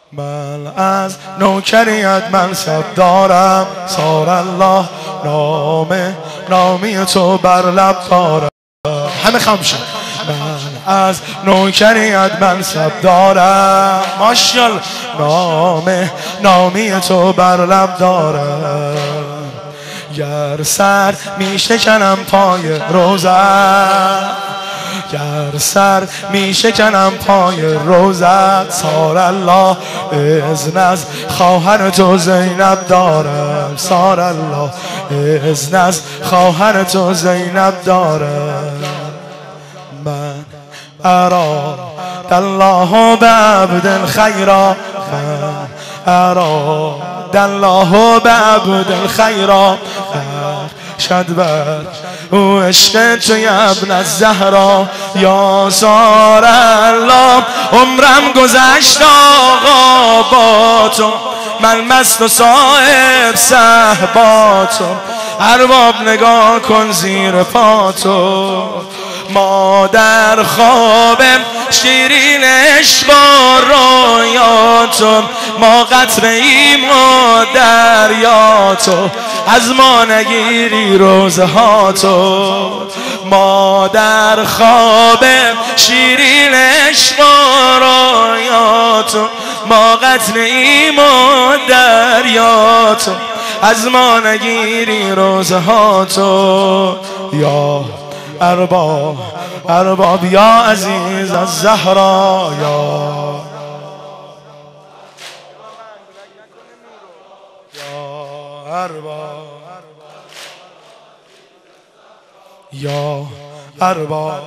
من از نوکریت منصب دارم، سار الله نامی تو بر لب دارم. همه خمشه. من از نوکریت منصب دارم، ماشاءالله نامی تو بر لب دارم. گر سر می شکنم پای روزت، گر سر می شکنم پای روزت، سار الله اذن از خواهر تو زینب دارم، سار الله اذن از خواهر تو زینب دارم. من اراد الله بعبد خیرا، من اراد الله بعبد خیرا، شد بر او عشق تو ابن الزهرا. یا سار الله عمرم گذشت آقا با تو، من مست و صاحب صحبا تو. ارباب نگاه کن زیر پا تو، ما در خواب شیرین عشق و رویاتو، ما قطره ایم و دریاتو، از ما نگیری روزهاتو. ما در خواب شیرین عشق و رویاتو، ما قطره ایم و دریاتو، از ما نگیری روزهاتو. یا ارباب یا عزیز از زهرا، یا ارباب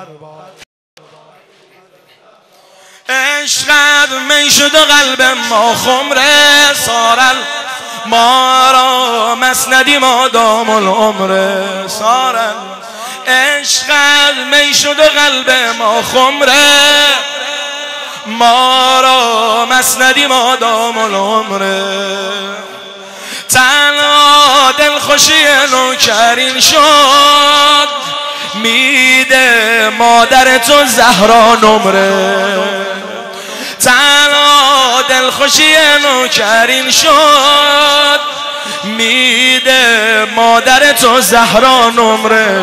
عشقت می شد و قلب ما خمره، سارل ما را مسندی ما دام العمره، سارل عشقت می شد و قلب ما خمره، ما را مسندی ما دام العمره. تنها دلخوشی نوکرین شد، میده مادر تو زهرا نمره. تنها دلخوشی نوکرین شد، میده مادر تو زهرا نمره.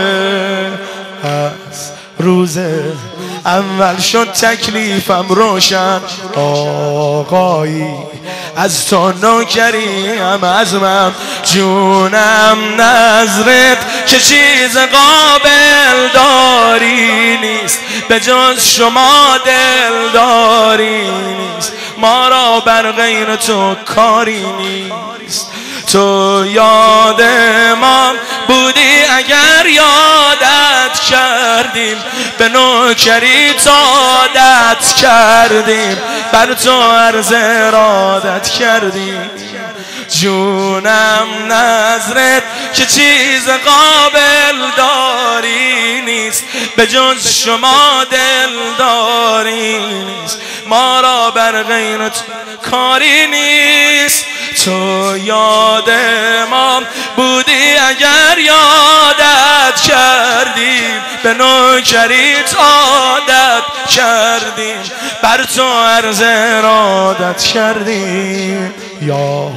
از روز اول شد تکلیفم روشن، آقایی از تو نوکریم، از من جونم نظرت که چیز قابل داری نیست، به جز شما دلداری نیست، ما را بر غیر تو کاری نیست. تو یاد ما بودی اگر یادت کردیم، به نوکری عادت کردیم، بر تو عرض ارادت کردیم. جونم نظرت که چیز قابل داری نیست، به جز شما دلداری نیست، ما را بر غیر کاری نیست. تو یاد ما بودی اگر یادت کردیم، به نوکریت عادت کردیم، بر تو عرض ارادت کردیم. یا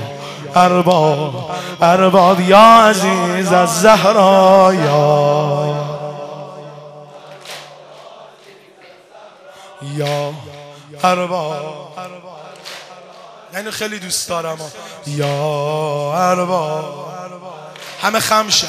ارباب یا عزیز از زهرا، یا ارباب اینو خیلی دوست دارم. یا ارباب همه خمشن.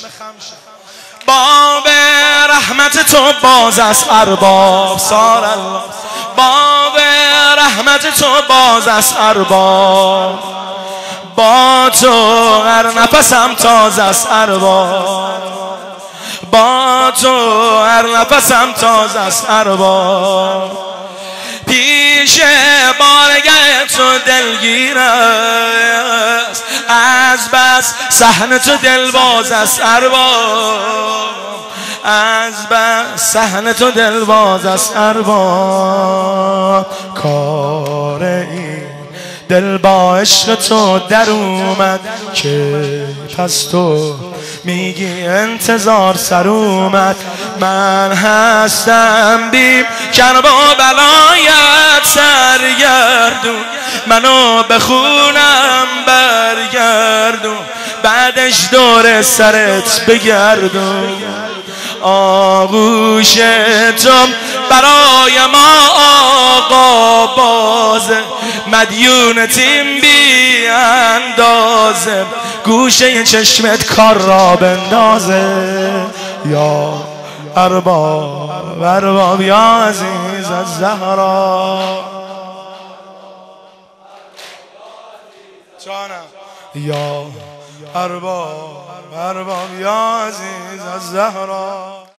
باب رحمت تو باز است ارباب، سار الله باب رحمت تو باز است ارباب، با تو هر نفسم تازه است ارباب، با تو هر نفسم تازه است ارباب. پیش بارگاه تو دلگیر است، از بس صحن تو دلباز است ارباب، از بس صحن تو دلباز است ارباب. کار این دل با عشق تو در اومد که پس تو میگی انتظار سر اومد، من هستم بیم کربا بلایت سرگردون، منو بخونم برگردون، بعدش دور سرت بگردون. آغوش تو برای ما آقا بازه، مدیون تیم بی اندازه، گوشه چشمت کار را بندازه. یا ارباب یا عزیز از زهرا، یا ارباب یا عزیز از زهرا.